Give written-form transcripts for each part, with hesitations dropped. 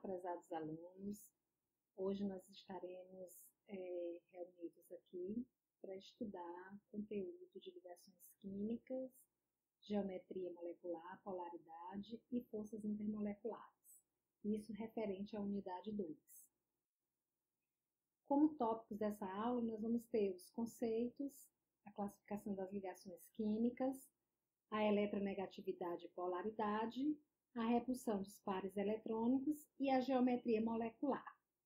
prezados alunos. Hoje nós estaremos reunidos aqui para estudar conteúdo de ligações químicas, geometria molecular, polaridade e forças intermoleculares. Isso referente à unidade 2. Como tópicos dessa aula, nós vamos ter os conceitos, a classificação das ligações químicas, a eletronegatividade e polaridade, a repulsão dos pares eletrônicos e a geometria molecular.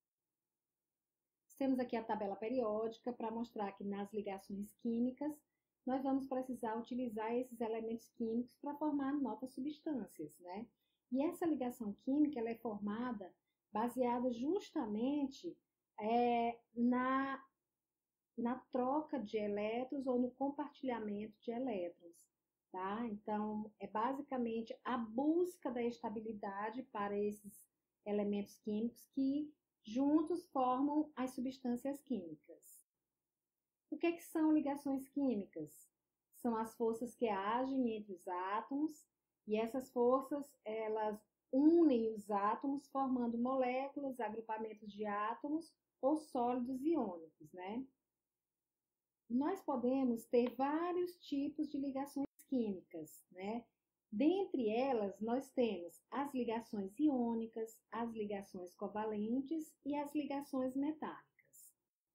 Temos aqui a tabela periódica para mostrar que nas ligações químicas nós vamos precisar utilizar esses elementos químicos para formar novas substâncias, né? E essa ligação química ela é formada baseada justamente na troca de elétrons ou no compartilhamento de elétrons, tá? Então, é basicamente a busca da estabilidade para esses elementos químicos que juntos formam as substâncias químicas. O que são ligações químicas? São as forças que agem entre os átomos e essas forças, elas unem os átomos formando moléculas, agrupamentos de átomos ou sólidos iônicos, né? Nós podemos ter vários tipos de ligações químicas, né? Dentre elas, nós temos as ligações iônicas, as ligações covalentes e as ligações metálicas.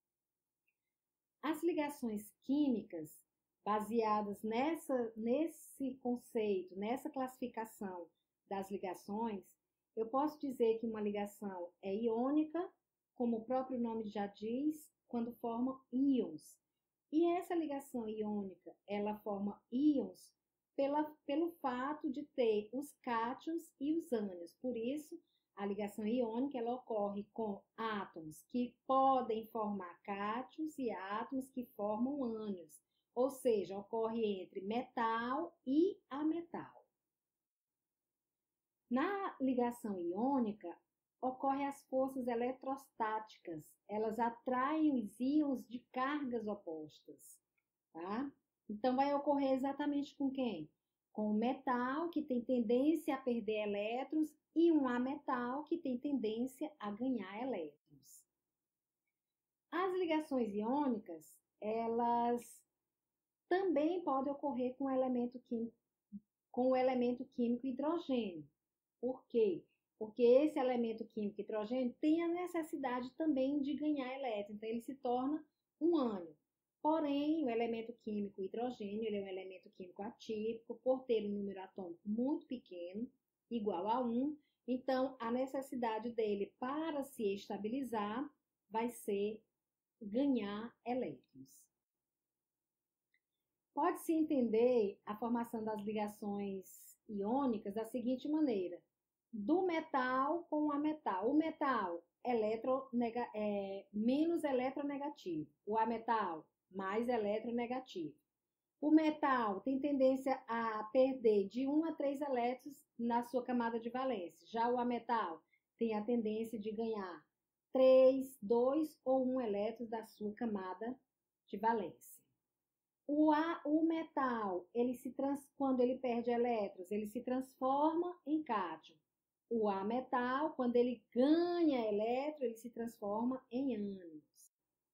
As ligações químicas, baseadas nesse conceito, nessa classificação das ligações, eu posso dizer que uma ligação é iônica, como o próprio nome já diz, quando forma íons. E essa ligação iônica, ela forma íons pelo fato de ter os cátions e os ânions. Por isso, a ligação iônica ela ocorre com átomos que podem formar cátions e átomos que formam ânions. Ou seja, ocorre entre metal e ametal. Na ligação iônica, ocorrem as forças eletrostáticas. Elas atraem os íons de cargas opostas, tá? Então, vai ocorrer exatamente com quem? Com o metal, que tem tendência a perder elétrons, e um ametal, que tem tendência a ganhar elétrons. As ligações iônicas, elas também podem ocorrer com o elemento químico hidrogênio. Por quê? Porque esse elemento químico hidrogênio tem a necessidade também de ganhar elétrons, então ele se torna um ânion. Porém, o elemento químico hidrogênio ele é um elemento químico atípico, por ter um número atômico muito pequeno, igual a 1, então a necessidade dele para se estabilizar vai ser ganhar elétrons. Pode-se entender a formação das ligações iônicas da seguinte maneira: do metal com o ametal. O metal menos eletronegativo, o ametal mais eletronegativo. O metal tem tendência a perder de 1 a 3 elétrons na sua camada de valência. Já o ametal tem a tendência de ganhar 3, 2 ou 1 elétrons da sua camada de valência. O metal, quando ele perde elétrons, ele se transforma em cátion. O ametal, quando ele ganha elétron, ele se transforma em ânions.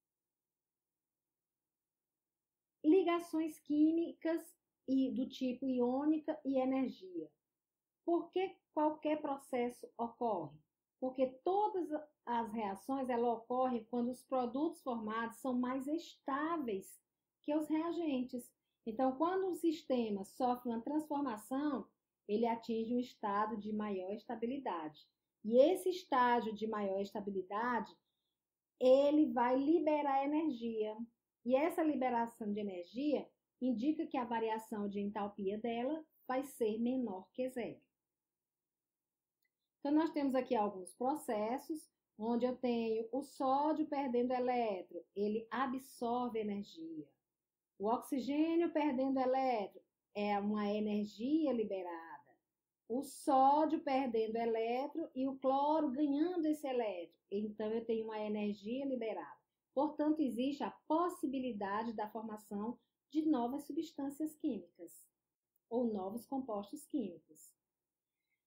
Ligações químicas do tipo iônica e energia. Por que qualquer processo ocorre? Porque todas as reações ocorrem quando os produtos formados são mais estáveis que os reagentes. Então, quando o sistema sofre uma transformação, ele atinge um estado de maior estabilidade. E esse estágio de maior estabilidade, ele vai liberar energia. E essa liberação de energia indica que a variação de entalpia dela vai ser menor que zero. Então, nós temos aqui alguns processos, onde eu tenho o sódio perdendo elétron, ele absorve energia. O oxigênio perdendo elétron é uma energia liberada. O sódio perdendo elétron e o cloro ganhando esse elétron. Então, eu tenho uma energia liberada. Portanto, existe a possibilidade da formação de novas substâncias químicas ou novos compostos químicos.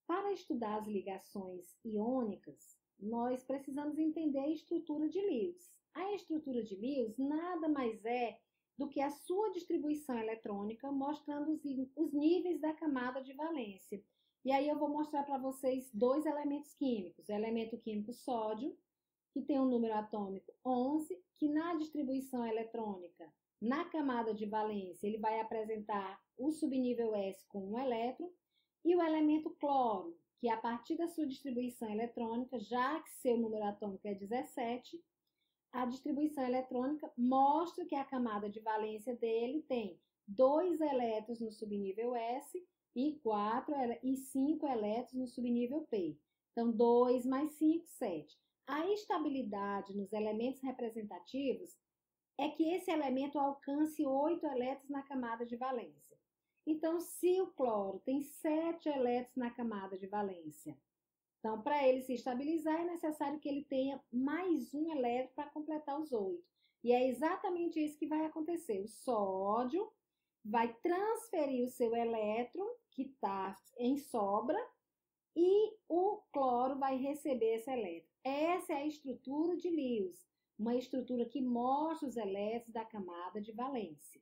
Para estudar as ligações iônicas, nós precisamos entender a estrutura de Lewis. A estrutura de Lewis nada mais é do que a sua distribuição eletrônica, mostrando os níveis da camada de valência. E aí eu vou mostrar para vocês dois elementos químicos. O elemento químico sódio, que tem um número atômico 11, que na distribuição eletrônica, na camada de valência, ele vai apresentar o subnível S com um elétron, e o elemento cloro, que a partir da sua distribuição eletrônica, já que seu número atômico é 17, a distribuição eletrônica mostra que a camada de valência dele tem 2 elétrons no subnível S e 5 elétrons no subnível P. Então, 2 mais 5, 7. A estabilidade nos elementos representativos é que esse elemento alcance 8 elétrons na camada de valência. Então, se o cloro tem 7 elétrons na camada de valência, então, para ele se estabilizar, é necessário que ele tenha mais um elétron para completar os 8. E é exatamente isso que vai acontecer. O sódio vai transferir o seu elétron, que está em sobra, e o cloro vai receber esse elétron. Essa é a estrutura de Lewis, uma estrutura que mostra os elétrons da camada de valência.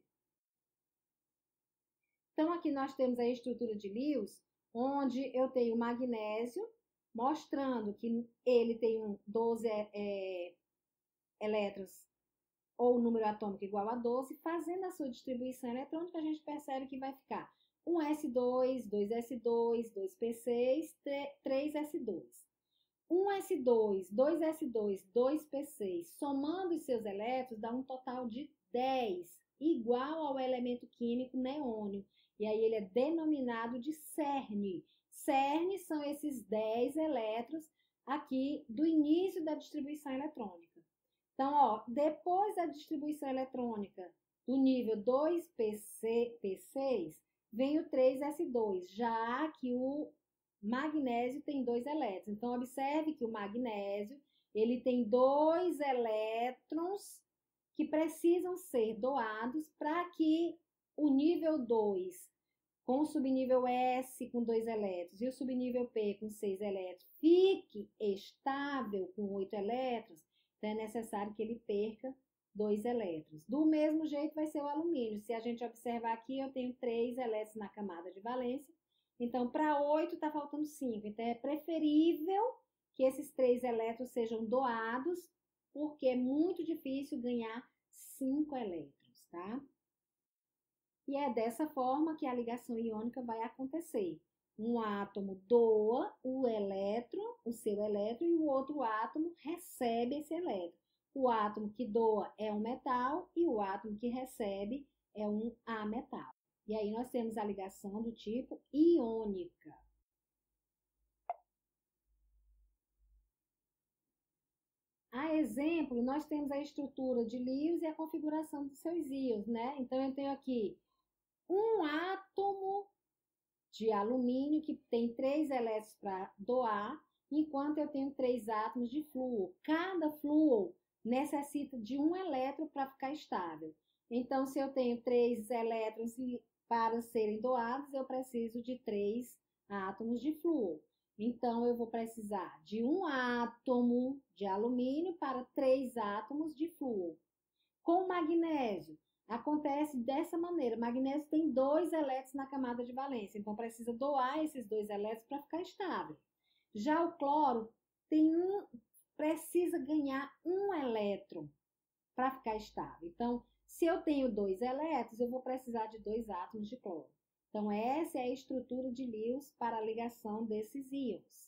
Então, aqui nós temos a estrutura de Lewis, onde eu tenho o magnésio, mostrando que ele tem 12 elétrons, ou número atômico igual a 12, fazendo a sua distribuição eletrônica, a gente percebe que vai ficar 1s2, 2s2, 2p6, 3s2. 1s2, 2s2, 2p6, somando os seus elétrons, dá um total de 10, igual ao elemento químico neônio. E aí ele é denominado de cerne. Cerne são esses 10 elétrons aqui do início da distribuição eletrônica. Então, ó, depois da distribuição eletrônica do nível 2p6, vem o 3s2, já que o magnésio tem 2 elétrons. Então, observe que o magnésio, ele tem 2 elétrons que precisam ser doados para que o nível 2, com o subnível S com 2 elétrons e o subnível P com 6 elétrons, fique estável com 8 elétrons, então é necessário que ele perca 2 elétrons. Do mesmo jeito vai ser o alumínio. Se a gente observar aqui, eu tenho 3 elétrons na camada de valência, então para 8 está faltando 5. Então é preferível que esses 3 elétrons sejam doados, porque é muito difícil ganhar 5 elétrons, tá? E é dessa forma que a ligação iônica vai acontecer. Um átomo doa o elétron, o seu elétron, e o outro átomo recebe esse elétron. O átomo que doa é um metal e o átomo que recebe é um ametal. E aí nós temos a ligação do tipo iônica. A exemplo, nós temos a estrutura de Lewis e a configuração dos seus íons, né? Então, eu tenho aqui um átomo de alumínio que tem 3 elétrons para doar, enquanto eu tenho 3 átomos de flúor. Cada flúor necessita de um elétron para ficar estável. Então, se eu tenho 3 elétrons para serem doados, eu preciso de 3 átomos de flúor. Então, eu vou precisar de um átomo de alumínio para 3 átomos de flúor. Com o magnésio, acontece dessa maneira. O magnésio tem 2 elétrons na camada de valência, então precisa doar esses 2 elétrons para ficar estável. Já o cloro precisa ganhar um elétron para ficar estável. Então, se eu tenho 2 elétrons, eu vou precisar de 2 átomos de cloro. Então, essa é a estrutura de Lewis para a ligação desses íons.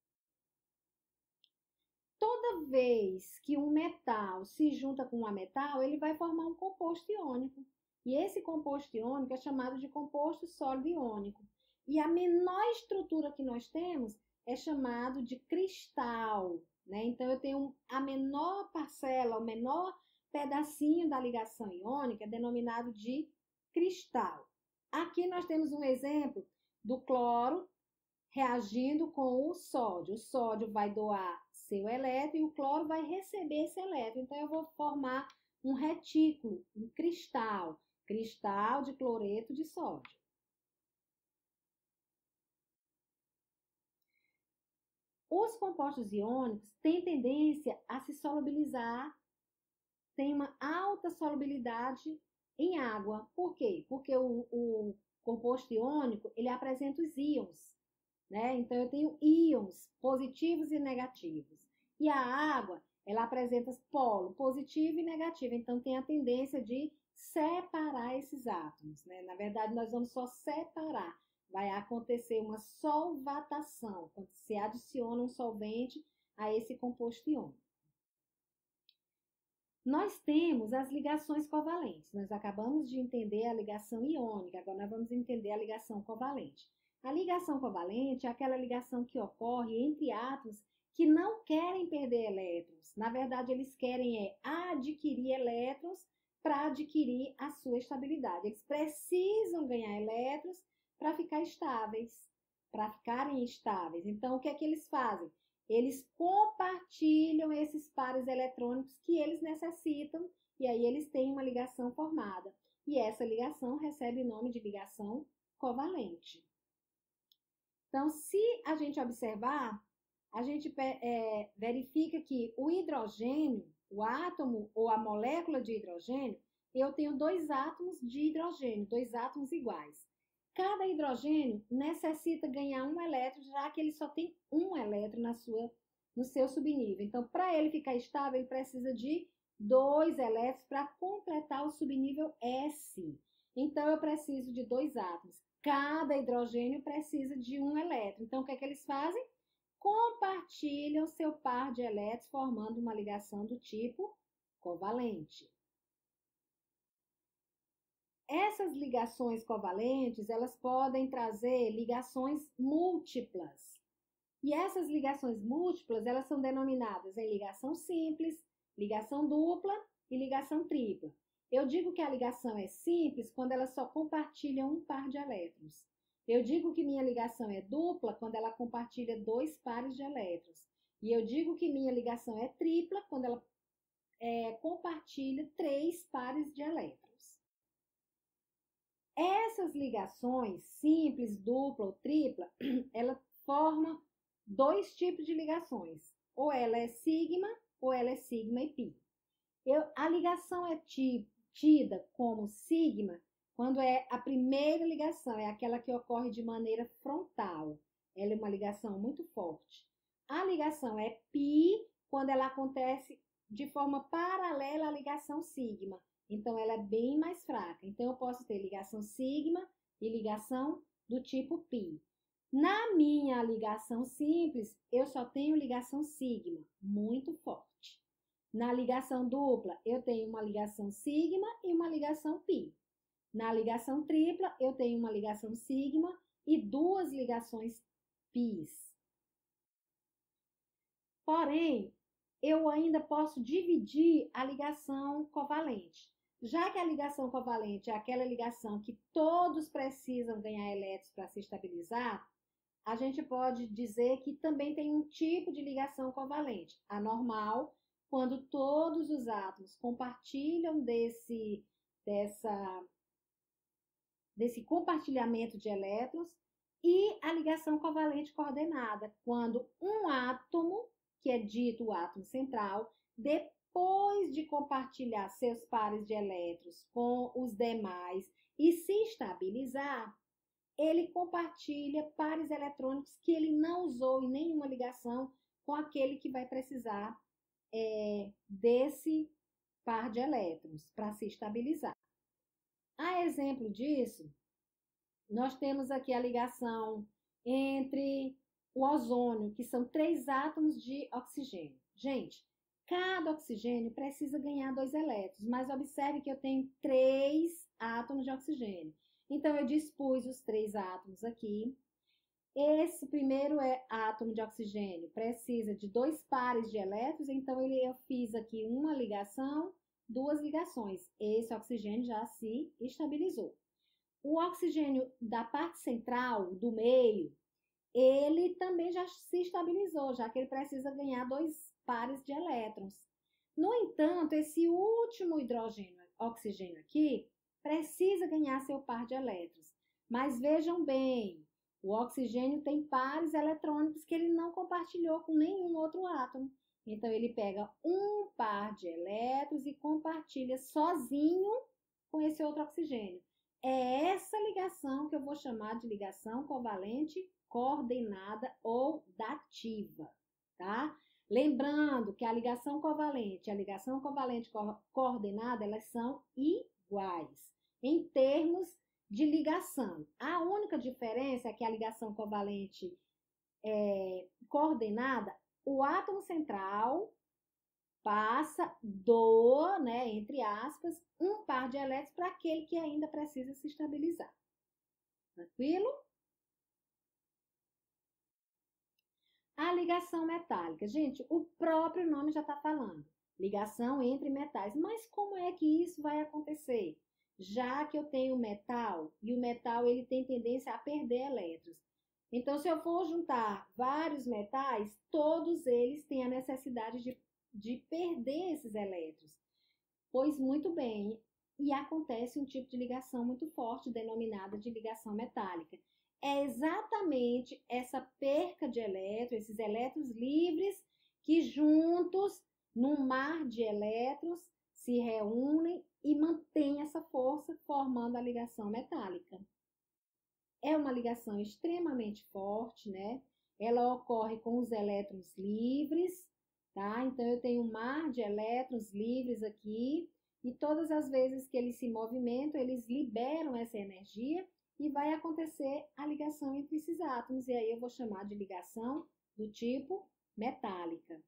Toda vez que um metal se junta com um ametal, ele vai formar um composto iônico. E esse composto iônico é chamado de composto sólido iônico. E a menor estrutura que nós temos é chamado de cristal, né? Então, eu tenho a menor parcela, o menor pedacinho da ligação iônica, é denominado de cristal. Aqui nós temos um exemplo do cloro reagindo com o sódio. O sódio vai doar seu elétron e o cloro vai receber esse elétron. Então, eu vou formar um retículo, um cristal de cloreto de sódio. Os compostos iônicos têm tendência a se solubilizar, tem uma alta solubilidade em água. Por quê? Porque o composto iônico, ele apresenta os íons, né? Então, eu tenho íons positivos e negativos. E a água, ela apresenta polo positivo e negativo. Então, tem a tendência de separar esses átomos, né? Na verdade, nós vamos só separar. Vai acontecer uma solvatação, quando se adiciona um solvente a esse composto iônico. Nós temos as ligações covalentes. Nós acabamos de entender a ligação iônica, agora nós vamos entender a ligação covalente. A ligação covalente é aquela ligação que ocorre entre átomos que não querem perder elétrons. Na verdade, eles querem adquirir elétrons para adquirir a sua estabilidade. Eles precisam ganhar elétrons para ficar estáveis, para ficarem estáveis. Então, o que é que eles fazem? Eles compartilham esses pares eletrônicos que eles necessitam e aí eles têm uma ligação formada. E essa ligação recebe o nome de ligação covalente. Então, se a gente observar, a gente verifica que o hidrogênio, o átomo ou a molécula de hidrogênio, eu tenho dois átomos de hidrogênio, dois átomos iguais. Cada hidrogênio necessita ganhar um elétron, já que ele só tem um elétron no seu subnível. Então, para ele ficar estável, ele precisa de 2 elétrons para completar o subnível S. Então, eu preciso de 2 átomos. Cada hidrogênio precisa de um elétron. Então, o que é que eles fazem? Compartilham seu par de elétrons, formando uma ligação do tipo covalente. Essas ligações covalentes, elas podem trazer ligações múltiplas. E essas ligações múltiplas, elas são denominadas em ligação simples, ligação dupla e ligação tripla. Eu digo que a ligação é simples quando ela só compartilha um par de elétrons. Eu digo que minha ligação é dupla quando ela compartilha 2 pares de elétrons. E eu digo que minha ligação é tripla quando ela compartilha 3 pares de elétrons. Essas ligações, simples, dupla ou tripla, ela forma 2 tipos de ligações. Ou ela é sigma, ou ela é sigma e pi. A ligação é tida como sigma quando é a primeira ligação, é aquela que ocorre de maneira frontal. Ela é uma ligação muito forte. A ligação é pi quando ela acontece de forma paralela à ligação sigma. Então, ela é bem mais fraca. Então, eu posso ter ligação sigma e ligação do tipo π. Na minha ligação simples, eu só tenho ligação sigma, muito forte. Na ligação dupla, eu tenho uma ligação sigma e uma ligação π. Na ligação tripla, eu tenho uma ligação sigma e 2 ligações πs. Porém, eu ainda posso dividir a ligação covalente. Já que a ligação covalente é aquela ligação que todos precisam ganhar elétrons para se estabilizar, a gente pode dizer que também tem um tipo de ligação covalente, a normal, quando todos os átomos compartilham desse compartilhamento de elétrons, e a ligação covalente coordenada, quando um átomo, que é dito o átomo central, depois de compartilhar seus pares de elétrons com os demais e se estabilizar, ele compartilha pares eletrônicos que ele não usou em nenhuma ligação com aquele que vai precisar desse par de elétrons para se estabilizar. A exemplo disso, nós temos aqui a ligação entre o ozônio, que são 3 átomos de oxigênio. Gente, cada oxigênio precisa ganhar 2 elétrons, mas observe que eu tenho 3 átomos de oxigênio. Então, eu dispus os 3 átomos aqui. Esse primeiro átomo de oxigênio precisa de 2 pares de elétrons, então eu fiz aqui uma ligação, 2 ligações. Esse oxigênio já se estabilizou. O oxigênio da parte central, do meio, ele também já se estabilizou, já que ele precisa ganhar 2 pares de elétrons. No entanto, esse último oxigênio aqui, precisa ganhar seu par de elétrons. Mas vejam bem, O oxigênio tem pares eletrônicos que ele não compartilhou com nenhum outro átomo. Então, ele pega um par de elétrons e compartilha sozinho com esse outro oxigênio. É essa ligação que eu vou chamar de ligação covalente coordenada ou dativa, tá? Lembrando que a ligação covalente e a ligação covalente coordenada, elas são iguais em termos de ligação. A única diferença é que a ligação covalente coordenada, o átomo central doa, né, entre aspas, um par de elétrons para aquele que ainda precisa se estabilizar. Tranquilo? A ligação metálica. Gente, o próprio nome já está falando. Ligação entre metais. Mas como é que isso vai acontecer? Já que eu tenho metal, e o metal ele tem tendência a perder elétrons. Então, se eu for juntar vários metais, todos eles têm a necessidade de perder esses elétrons. Pois muito bem, e acontece um tipo de ligação muito forte, denominada de ligação metálica. É exatamente essa perca de elétrons, esses elétrons livres, que juntos, num mar de elétrons, se reúnem e mantêm essa força, formando a ligação metálica. É uma ligação extremamente forte, né? Ela ocorre com os elétrons livres, tá? Então, eu tenho um mar de elétrons livres aqui, e todas as vezes que eles se movimentam, eles liberam essa energia e vai acontecer a ligação entre esses átomos, e aí eu vou chamar de ligação do tipo metálica.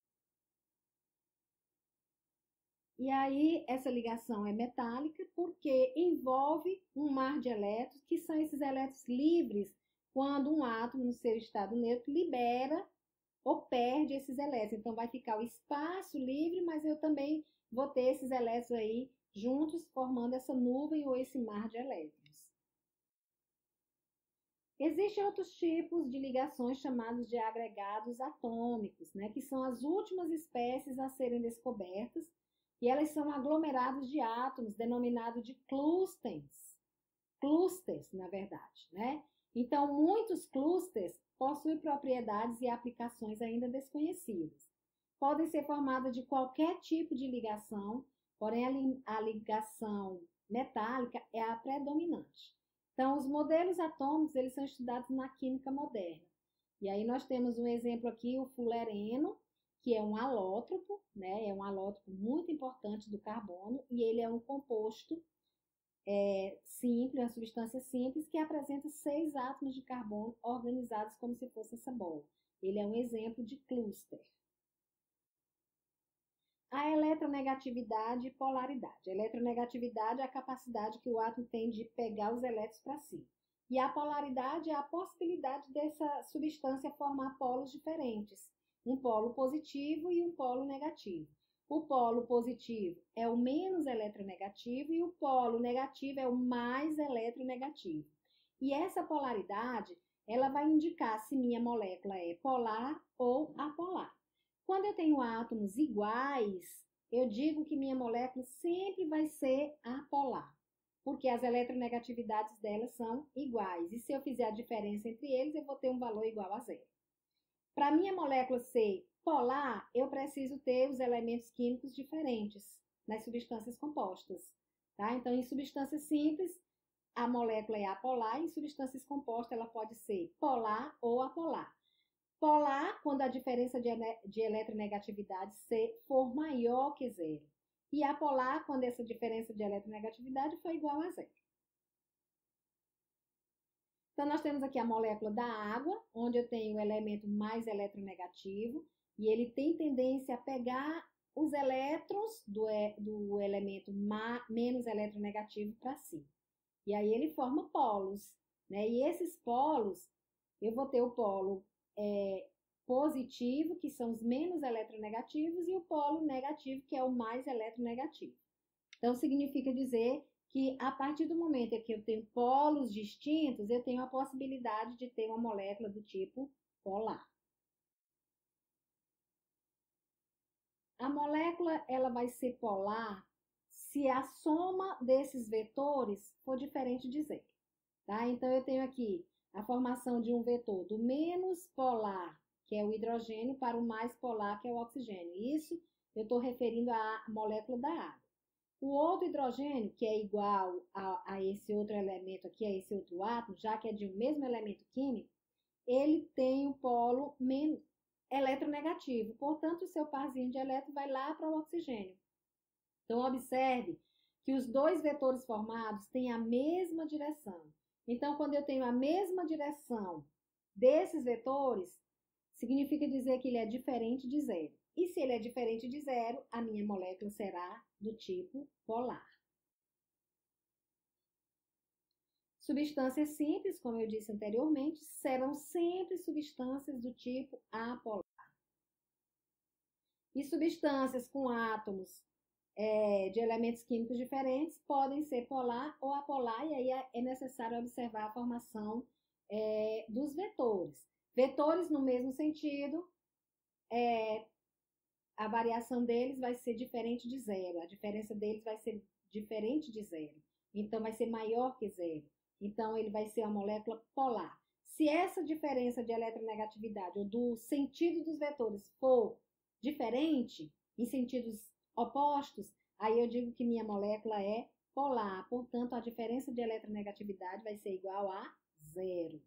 E aí, essa ligação é metálica porque envolve um mar de elétrons, que são esses elétrons livres, quando um átomo, no seu estado neutro, libera ou perde esses elétrons. Então, vai ficar o espaço livre, mas eu também vou ter esses elétrons aí juntos, formando essa nuvem ou esse mar de elétrons. Existem outros tipos de ligações chamados de agregados atômicos, né, que são as últimas espécies a serem descobertas, e elas são aglomerados de átomos, denominados de clusters, na verdade, né? Então, muitos clusters possuem propriedades e aplicações ainda desconhecidas. Podem ser formadas de qualquer tipo de ligação, porém a ligação metálica é a predominante. Então, os modelos atômicos, eles são estudados na química moderna. E aí nós temos um exemplo aqui, o fulereno, que é um alótropo, né? É um alótropo muito importante do carbono, e ele é um composto simples, uma substância simples, que apresenta 6 átomos de carbono organizados como se fosse essa bola. Ele é um exemplo de cluster. A eletronegatividade e polaridade. A eletronegatividade é a capacidade que o átomo tem de pegar os elétrons para si. E a polaridade é a possibilidade dessa substância formar polos diferentes, um polo positivo e um polo negativo. O polo positivo é o menos eletronegativo e o polo negativo é o mais eletronegativo. E essa polaridade, ela vai indicar se minha molécula é polar ou apolar. Quando eu tenho átomos iguais, eu digo que minha molécula sempre vai ser apolar, porque as eletronegatividades delas são iguais. E se eu fizer a diferença entre eles, eu vou ter um valor igual a zero. Para minha molécula ser polar, eu preciso ter os elementos químicos diferentes nas substâncias compostas, tá? Então, em substâncias simples, a molécula é apolar, em substâncias compostas, ela pode ser polar ou apolar. Polar, quando a diferença de eletronegatividade for maior que zero. E apolar, quando essa diferença de eletronegatividade for igual a zero. Então, nós temos aqui a molécula da água, onde eu tenho o elemento mais eletronegativo, e ele tem tendência a pegar os elétrons do elemento menos eletronegativo para si. E aí ele forma polos, né? E esses polos, eu vou ter o polo positivo, que são os menos eletronegativos, e o polo negativo, que é o mais eletronegativo. Então, significa dizer que a partir do momento em que eu tenho polos distintos, eu tenho a possibilidade de ter uma molécula do tipo polar. A molécula ela vai ser polar se a soma desses vetores for diferente de zero. Tá? Então, eu tenho aqui a formação de um vetor do menos polar, que é o hidrogênio, para o mais polar, que é o oxigênio. Isso eu estou referindo à molécula da água. O outro hidrogênio, que é igual a esse outro elemento aqui, a esse outro átomo, já que é de um mesmo elemento químico, ele tem o polo eletronegativo. Portanto, o seu parzinho de elétron vai lá para o oxigênio. Então, observe que os dois vetores formados têm a mesma direção. Então, quando eu tenho a mesma direção desses vetores, significa dizer que ele é diferente de zero. E se ele é diferente de zero, a minha molécula será do tipo polar. Substâncias simples, como eu disse anteriormente, serão sempre substâncias do tipo apolar. E substâncias com átomos de elementos químicos diferentes podem ser polar ou apolar, e aí é necessário observar a formação dos vetores. Vetores no mesmo sentido, a variação deles vai ser diferente de zero, a diferença deles vai ser diferente de zero, então vai ser maior que zero. Então ele vai ser uma molécula polar. Se essa diferença de eletronegatividade ou do sentido dos vetores for diferente, em sentidos opostos, aí eu digo que minha molécula é polar, portanto a diferença de eletronegatividade vai ser igual a zero.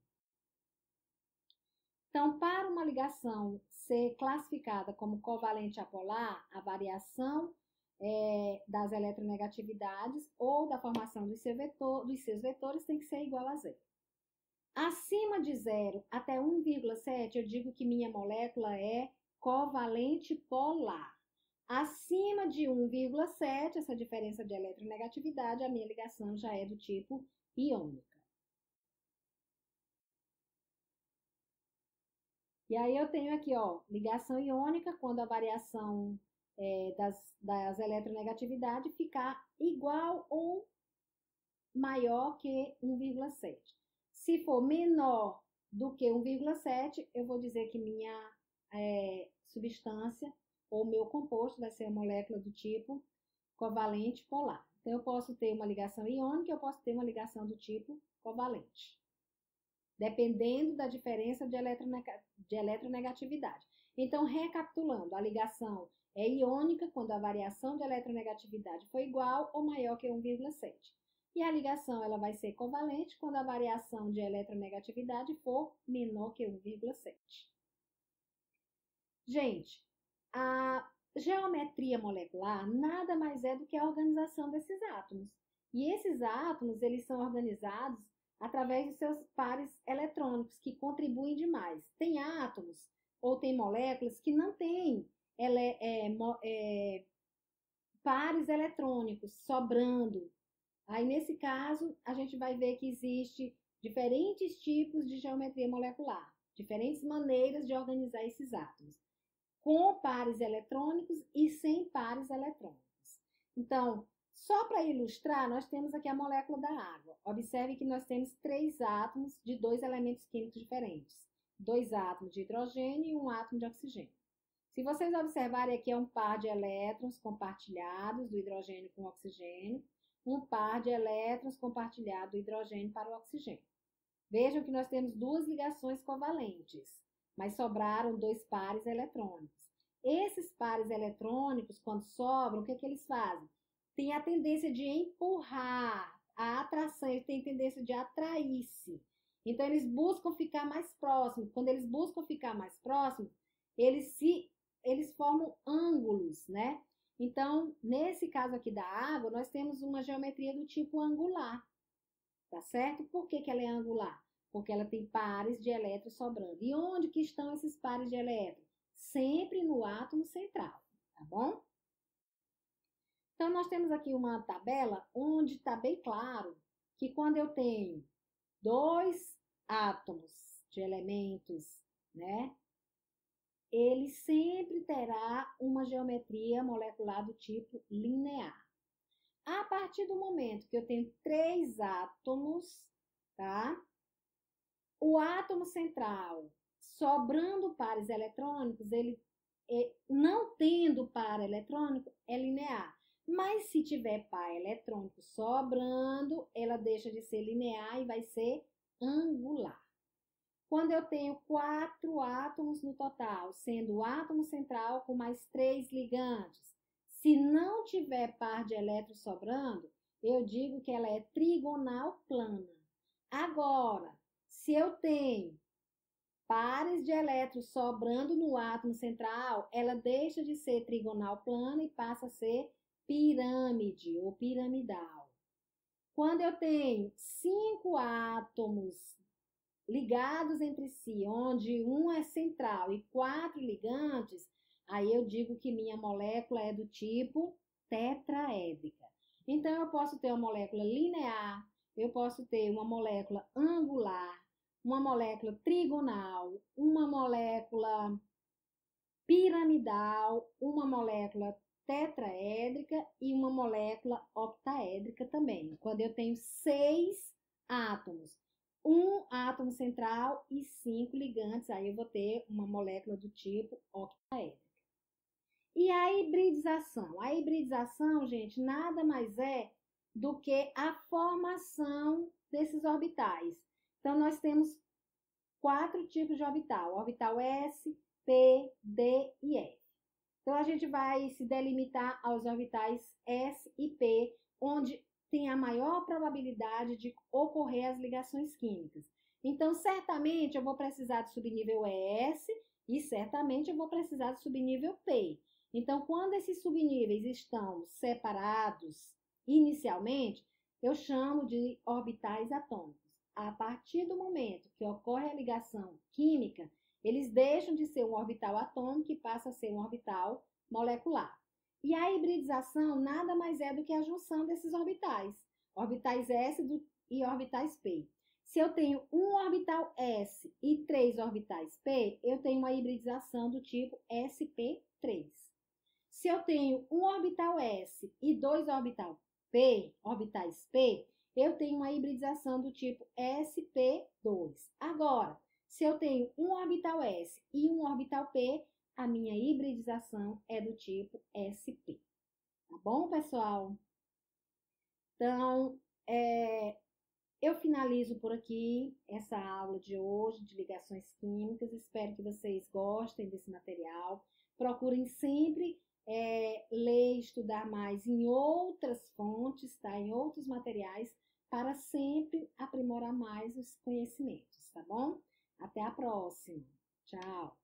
Então, para uma ligação ser classificada como covalente apolar, a variação das eletronegatividades ou da formação dos seus vetores tem que ser igual a zero. Acima de zero até 1,7, eu digo que minha molécula é covalente polar. Acima de 1,7, essa diferença de eletronegatividade, a minha ligação já é do tipo iônica. E aí eu tenho aqui, ó, ligação iônica, quando a variação das eletronegatividades ficar igual ou maior que 1,7. Se for menor do que 1,7, eu vou dizer que minha substância ou meu composto vai ser uma molécula do tipo covalente polar. Então, eu posso ter uma ligação iônica, eu posso ter uma ligação do tipo covalente, dependendo da diferença de eletronegatividade. Então, recapitulando, a ligação é iônica quando a variação de eletronegatividade for igual ou maior que 1,7. E a ligação ela vai ser covalente quando a variação de eletronegatividade for menor que 1,7. Gente, a geometria molecular nada mais é do que a organização desses átomos. E esses átomos, eles são organizados através de seus pares eletrônicos, que contribuem demais. Tem átomos ou tem moléculas que não têm pares eletrônicos sobrando. Aí, nesse caso, a gente vai ver que existe diferentes tipos de geometria molecular, diferentes maneiras de organizar esses átomos, com pares eletrônicos e sem pares eletrônicos. Então, só para ilustrar, nós temos aqui a molécula da água. Observe que nós temos 3 átomos de 2 elementos químicos diferentes. 2 átomos de hidrogênio e 1 átomo de oxigênio. Se vocês observarem aqui, é um par de elétrons compartilhados do hidrogênio com o oxigênio, um par de elétrons compartilhados do hidrogênio para o oxigênio. Vejam que nós temos 2 ligações covalentes, mas sobraram 2 pares eletrônicos. Esses pares eletrônicos, quando sobram, o que eles fazem? Tem a tendência de empurrar, a atração, eles têm a tendência de atrair-se. Então, eles buscam ficar mais próximos. Quando eles buscam ficar mais próximos, eles formam ângulos, né? Então, nesse caso aqui da água, nós temos uma geometria do tipo angular, tá certo? Por que ela é angular? Porque ela tem pares de elétrons sobrando. E onde que estão esses pares de elétrons? Sempre no átomo central, tá bom? Então, nós temos aqui uma tabela onde está bem claro que quando eu tenho 2 átomos de elementos, né? Ele sempre terá uma geometria molecular do tipo linear. A partir do momento que eu tenho 3 átomos, tá? O átomo central, sobrando pares eletrônicos, ele não tendo par eletrônico, é linear. Mas se tiver par eletrônico sobrando, ela deixa de ser linear e vai ser angular. Quando eu tenho 4 átomos no total, sendo o átomo central com mais 3 ligantes, se não tiver par de elétrons sobrando, eu digo que ela é trigonal plana. Agora, se eu tenho pares de elétrons sobrando no átomo central, ela deixa de ser trigonal plana e passa a ser pirâmide ou piramidal. Quando eu tenho 5 átomos ligados entre si, onde um é central e 4 ligantes, aí eu digo que minha molécula é do tipo tetraédrica. Então, eu posso ter uma molécula linear, eu posso ter uma molécula angular, uma molécula trigonal, uma molécula piramidal, uma molécula tetraédrica e uma molécula octaédrica também. Quando eu tenho 6 átomos, um átomo central e 5 ligantes, aí eu vou ter uma molécula do tipo octaédrica. E a hibridização? A hibridização, gente, nada mais é do que a formação desses orbitais. Então, nós temos 4 tipos de orbital: orbital S, P, D e F. Então, a gente vai se delimitar aos orbitais S e P, onde tem a maior probabilidade de ocorrer as ligações químicas. Então, certamente eu vou precisar de subnível S e certamente eu vou precisar de subnível P. Então, quando esses subníveis estão separados inicialmente, eu chamo de orbitais atômicos. A partir do momento que ocorre a ligação química, eles deixam de ser um orbital atômico e passam a ser um orbital molecular. E a hibridização nada mais é do que a junção desses orbitais, orbitais S e orbitais P. Se eu tenho um orbital S e 3 orbitais P, eu tenho uma hibridização do tipo sp3. Se eu tenho um orbital S e 2 orbitais P, eu tenho uma hibridização do tipo sp2. Agora, se eu tenho um orbital S e um orbital P, a minha hibridização é do tipo sp. Tá bom, pessoal? Então, eu finalizo por aqui essa aula de hoje de ligações químicas. Espero que vocês gostem desse material. Procurem sempre ler e estudar mais em outras fontes, tá? Em outros materiais, para sempre aprimorar mais os conhecimentos, tá bom? Até a próxima. Tchau!